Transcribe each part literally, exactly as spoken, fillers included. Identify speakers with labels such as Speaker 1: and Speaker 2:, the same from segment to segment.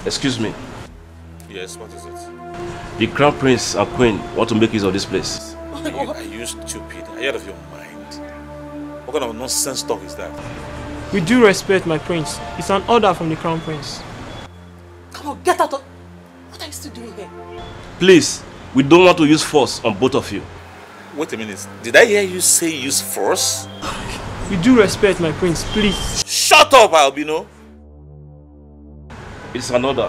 Speaker 1: Excuse me.
Speaker 2: Yes, what is it?
Speaker 1: The Crown Prince and Queen want to make use of this place.
Speaker 2: Are you, are you stupid? Are you out of your mind? What kind of nonsense talk is that?
Speaker 3: With due respect, my prince, it's an order from the Crown Prince.
Speaker 4: Come on, get out of... What are you still doing here?
Speaker 1: Please, we don't want to use force on both of you.
Speaker 2: Wait a minute. Did I hear you say use force?
Speaker 3: With due respect, my prince, please.
Speaker 2: Shut up, Albino!
Speaker 1: It's an order.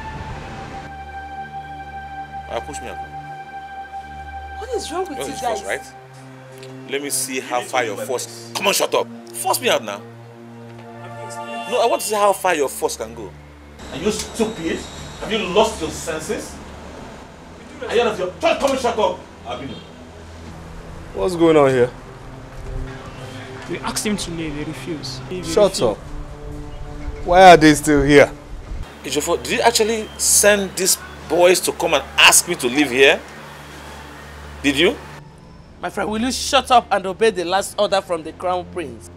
Speaker 2: Uh, push me out.
Speaker 4: What is wrong with
Speaker 2: No,
Speaker 4: you
Speaker 2: it's
Speaker 4: guys?
Speaker 2: force, right? Let me see how far your force... Come on, shut up. Force me out now. No, I want to see how far your force can go. Are you stupid? Have you lost your senses? Are you out of your... Come and shut up, Albino.
Speaker 5: What's going on here?
Speaker 3: We asked him to leave, he refused. He
Speaker 5: Shut
Speaker 3: refused.
Speaker 5: up. Why are they still here?
Speaker 2: Ejiofor, did you actually send these boys to come and ask me to live here? Did you?
Speaker 4: My friend, will you shut up and obey the last order from the Crown Prince?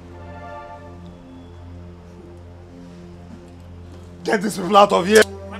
Speaker 5: Get these people out of here.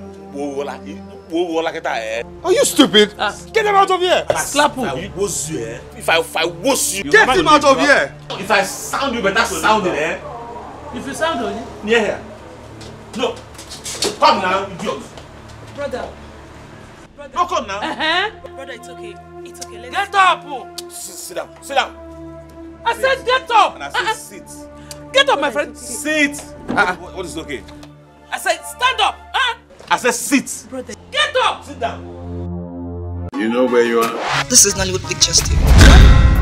Speaker 5: Are you stupid?
Speaker 4: Ah.
Speaker 5: Get them out of here.
Speaker 4: Slap him.
Speaker 2: If I, if I was you...
Speaker 5: Get him out of here.
Speaker 2: If I sound you better sound it, eh?
Speaker 4: If you sound on it.
Speaker 2: Near here. No. Come now, idiot.
Speaker 4: Brother. Brother.
Speaker 2: No, come now.
Speaker 4: Uh-huh.
Speaker 6: Brother, it's okay. It's okay. Let's
Speaker 4: Get up! Oh.
Speaker 2: Sit, sit down. Sit down.
Speaker 4: I said get up!
Speaker 2: And I said
Speaker 4: Uh-uh.
Speaker 2: sit.
Speaker 4: Get up, my friend.
Speaker 2: Sit. Uh-uh. What, what is okay?
Speaker 4: I said stand up! Huh?
Speaker 2: I said sit.
Speaker 6: brother.
Speaker 4: Get up!
Speaker 2: Sit down.
Speaker 7: You know where you are?
Speaker 6: This is Nollywood Pictures T V.